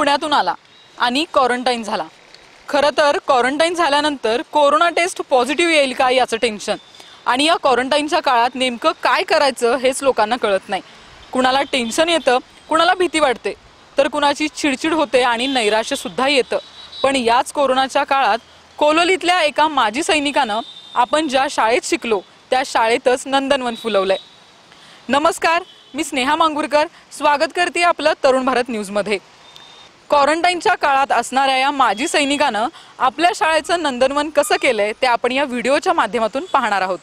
पुण्यातून आला आणि क्वारंटाईन झाला। खरं तर क्वारंटाईन झाल्यानंतर कोरोना टेस्ट पॉझिटिव्ह येईल का याचं टेन्शन आणि या क्वारंटाईनच्या काळात नेमकं काय करायचं हेच लोकांना कळत नाही। कुणाला टेन्शन येतं, कुणाला भीती वाटते, तर कुणाची चिडचिड होते आणि नैराश्य सुद्धा येतं। पण याच कोरोनाच्या काळात कोलोलीतल्या एका माजी सैनिकानं आपण ज्या शाळेत शिकलो त्या शाळेतच नंदनवन फुलवलंय। नमस्कार, मी स्नेहा मांगुरकर स्वागत करते आपलं तरुण भारत न्यूज मध्ये। क्वारंटाईनच्या काळात असणाऱ्या या माजी सैनिकानं आपल्या शाळेचं नंदनवन कसं केलंय ते आपण या व्हिडिओच्या माध्यमातून पाहणार आहोत।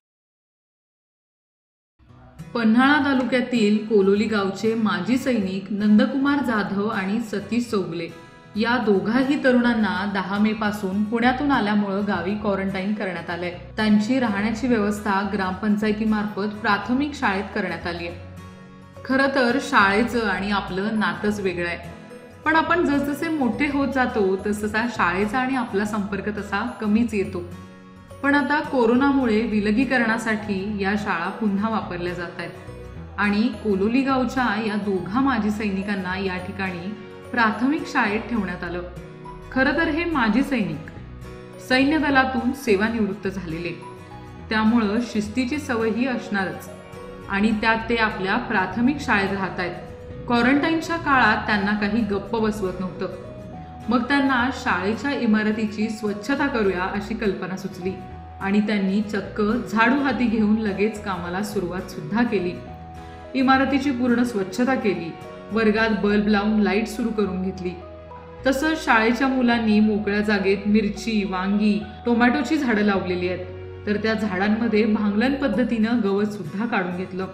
पन्हाळा तालुक्यातील कोलोली गावचे माजी सैनिक नंदकुमार जाधव आणि सतीश चौगले या दोघाही तरुणांना 10 मे पासून पुण्यातून आल्यामुळे गावी क्वारंटाईन करण्यात आले। त्यांची राहण्याची व्यवस्था ग्रामपंचायतीमार्फत प्राथमिक शाळेत करण्यात आली आहे। खरं तर शाळेचं आणि आपलं नातंच वेगळं आहे, पण आपण जसजसे मोठे होत जातो तसतसा शाळेचा आणि आपला संपर्क तसा कमीच येतो। पण आता कोरोनामुळे विलगीकरणासाठी या शाळा पुन्हा वापरल्या जात आहेत आणि कोलोली गावच्या या दोघा माजी सैनिकांना या ठिकाणी प्राथमिक शाळेत ठेवण्यात आलं। खरं तर हे माजी सैनिक सैन्य दलातून सेवानिवृत्त झालेले, त्यामुळं शिस्तीची सवयही असणारच आणि त्यात ते आपल्या प्राथमिक शाळेत राहत आहेत। क्वारंटाईनच्या काळात त्यांना काही गप्प बसवत नव्हतं। मग त्यांना शाळेच्या इमारतीची स्वच्छता करूया अशी कल्पना सुचली आणि त्यांनी चक्क झाडू हाती घेऊन लगेच कामाला सुरुवात सुद्धा केली। इमारतीची पूर्ण स्वच्छता केली, वर्गात बल्ब लावून लाईट सुरू करून घेतली। तसंच शाळेच्या मुलांनी मोकळ्या जागेत मिरची, वांगी, टोमॅटोची झाडं लावलेली आहेत, तर त्या झाडांमध्ये भांगलन पद्धतीनं गवत सुद्धा काढून घेतलं।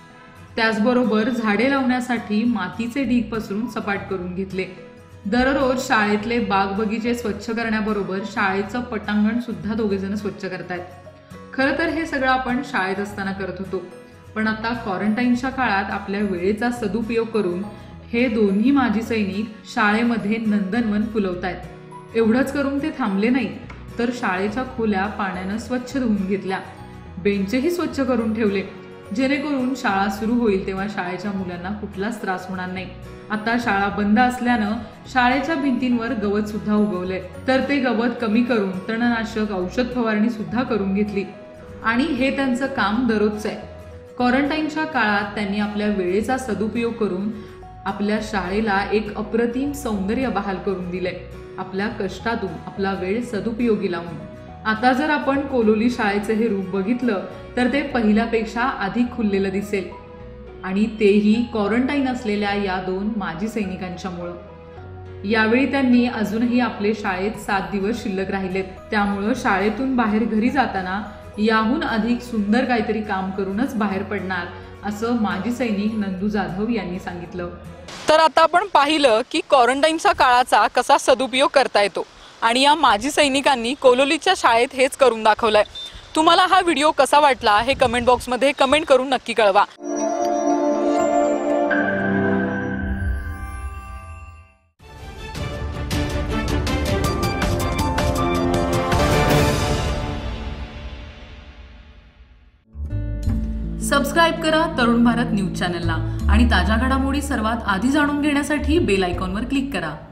त्याचबरोबर झाडे लावण्यासाठी मातीचे ढीग पसरून सपाट करून घेतले। दररोज शाळेतले बाग बगीचे स्वच्छ करण्याबरोबर शाळेचं पटांगण सुद्धा दोघेजण स्वच्छ करतायत। खरं तर हे सगळं आपण शाळेत असताना करत होतो, पण आता क्वारंटाईनच्या काळात आपल्या वेळेचा सदुपयोग करून हे दोन्ही माजी सैनिक शाळेमध्ये नंदनवन फुलवतायत। एवढंच करून ते थांबले नाही, तर शाळेच्या खोल्या पाण्यानं स्वच्छ धुवून घेतल्या, बेंचही स्वच्छ करून ठेवले, जेणेकरून शाळा सुरू होईल तेव्हा शाळेच्या मुलांना कुठलाच त्रास होणार नाही। आता शाळा बंद असल्यानं शाळेच्या भिंतींवर गवत सुद्धा उगवलंय, तर ते गवत कमी करून तणनाशक औषध फवारणी सुद्धा करून घेतली आणि हे त्यांचं काम दररोजचं आहे। क्वारंटाईनच्या काळात त्यांनी आपल्या वेळेचा सदुपयोग करून आपल्या शाळेला एक अप्रतिम सौंदर्य बहाल करून दिलंय, आपल्या कष्टातून आपला वेळ सदुपयोगी लावून। आता जर आपण कोलोली शाळेचं हे रूप बघितलं तर ते पहिल्यापेक्षा अधिक खुललेलं दिसेल आणि तेही क्वारंटाईन असलेल्या या दोन माजी सैनिकांच्यामुळं। यावेळी त्यांनी अजूनही आपले शाळेत 7 दिवस शिल्लक राहिलेत, त्यामुळं शाळेतून बाहेर घरी जाताना याहून अधिक सुंदर काहीतरी काम करूनच बाहेर पडणार असं माजी सैनिक नंदू जाधव यांनी सांगितलं। तर आता आपण पाहिलं की क्वारंटाईनच्या काळाचा कसा सदुपयोग करता येतो आणि या माजी सैनिकांनी कोलोलीच्या शाळेत हेच करून दाखवलंय। तुम्हाला हा व्हिडिओ कसा वाटला हे कमेंट बॉक्समध्ये कमेंट करून नक्की कळवा। सबस्क्राइब करा तरुण भारत न्यूज चॅनलला आणि ताज्या घडामोडी सर्वात आधी जाणून घेण्यासाठी बेल आयकॉनवर क्लिक करा।